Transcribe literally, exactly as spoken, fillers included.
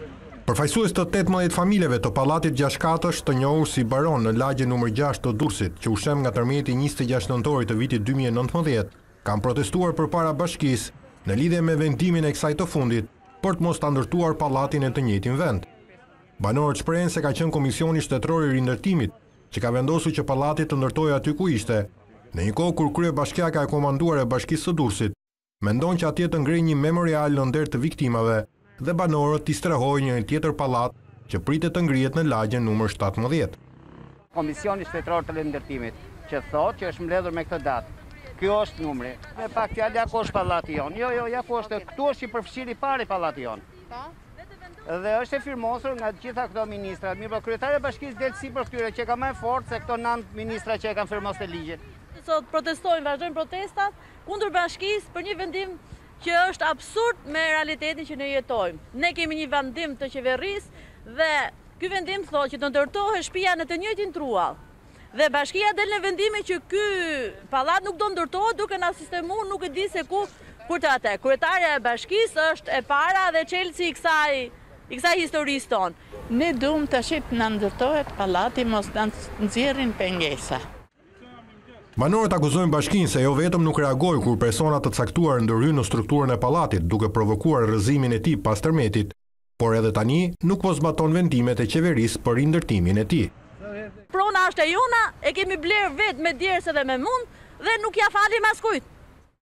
Përfaqësues të tetëmbëdhjetë familjeve të pallatit gjashtkatësh të njohur si Baron në lagjen numër gjashtë të Durrësit, që ushem nga tërmeti njëzet e gjashtë nëntorit të vitit dy mijë e nëntëmbëdhjetë, kanë protestuar përpara bashkisë në lidhje me vendimin e kësaj të fundit për të mos ta ndërtuar pallatin në të njëjtin vend. Banorët shprehen se ka qenë Komisioni Shtetëror i Rindërtimit që ka vendosur që pallati të ndërtojë aty ku ishte, në një kohë kur kryebashkiaka e komanduar e Bashkisë së Durrësit mendon që atje të ngrej një memorial në nder të viktimave dhe banorët t'i strehojnë një tjetër pallat që pritet të ngrihet në lagjen numër shtatëmbëdhjetë. Komisioni Shtetëror të Rindërtimit që thotë që është mbledhur me këtë datë. Kjo është numri. Me pak fjalë ja ku është pallati jon. Jo, jo, ja ku është. Këtu është i përfshirë i parë pallati jon. Dhe është e firmosur nga të gjitha këto ministra. Mirë, po kryetari i bashkisë del sipër këtyre që ka më fort se këto nëntë ministra që e kanë firmosur ligjin. Sot protestojnë, vazhdojnë protestat kundër bashkisë për një vendim që është absurd me realitetin që ne jetojmë. Ne kemi një vendim të qeverisë dhe ky vendim thotë që të ndërtohet shtëpia në të njëjtin truall. Dhe bashkia del në vendimin që ky pallat nuk do ndërtohet duke na sistemuar nuk e di se ku kur të atë. Kryetaria e bashkisë është e para dhe çelësi i kësaj i kësaj historisë tonë. Ne duam tash të na ndërtohet pallati, mos na nxjerrin pengesa. Banorët akuzojnë bashkinë se jo vetëm nuk reagoi kur persona të caktuar ndërhyn në strukturën e pallatit duke provokuar rrëzimin e tij pas tërmetit, por edhe tani nuk po zbaton vendimet e qeverisë për rindërtimin e tij. Prona është e jona, e kemi bler vetë me djersë dhe me mund dhe nuk ja falim askujt.